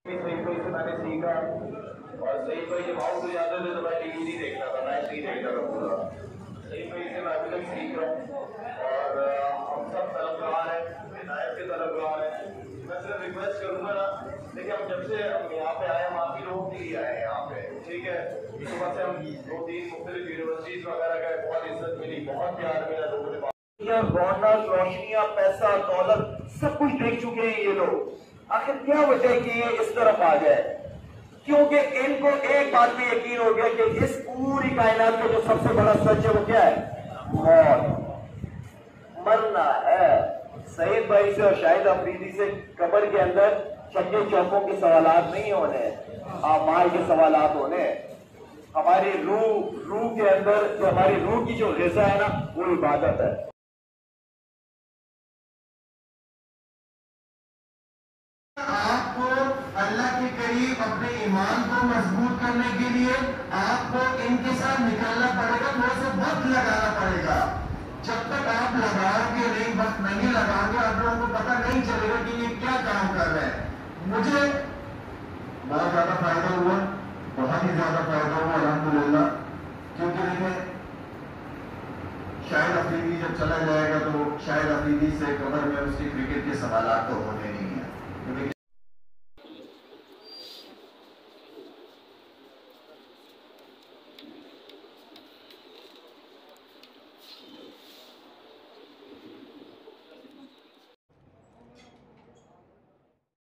सही कोई से मैंने सीखा और सही कोई जब आउट हो जाते थे तो मैं टीवी नहीं देखता था, मैच नहीं देखता था पूरा। सही कोई से मैं अभी तक सीख रहा हूँ और हम सब तलबगार हैं, हिदायत के तलबगार हैं। मैं सिर्फ रिक्वेस्ट करूँगा ना, देखिए हम जब से हम यहाँ पे आए, हम आपकी लोगों के लिए आए हैं यहाँ पे, ठीक है। सुबह से हम 2-3 मुख्तलिफ यूनिवर्सिटीज वगैरह गए, बहुत इज्जत मिली, बहुत प्यार मिला लोगों ने। रौनक, रोशनियां, पैसा, दौलत सब कुछ देख चुके हैं ये लोग। आखिर क्या वजह है कि ये इस तरफ आ गए? क्योंकि इनको एक बात पे यकीन हो गया कि इस पूरी कायनात में जो सबसे बड़ा सच है वो क्या है? मौत, मरना है। सईद भाई से और शाहिद अफरीदी से कब्र के अंदर चक्के चौकों के सवालात नहीं होने, आमाल के सवालात होने। हमारी रूह के अंदर जो हमारी रूह की जो ग़िज़ा है ना, वो इबादत है। आपको अल्लाह के करीब अपने ईमान को मजबूत करने के लिए आपको इनके साथ निकलना पड़ेगा, थोड़ा सा वक्त लगाना पड़ेगा। जब तक आप लगाओगे नहीं, वक्त नहीं लगाओगे, आप लोगों को पता नहीं चलेगा कि ये क्या काम कर रहे हैं। मुझे बहुत ज्यादा फायदा हुआ, बहुत ही ज्यादा फायदा हुआ अल्हम्दुलिल्लाह। क्योंकि देखिए, शाहिद अफरीदी जब चला जाएगा तो शाहिद अफरीदी से कब्र में उसके क्रिकेट के सवालात तो होने नहीं है।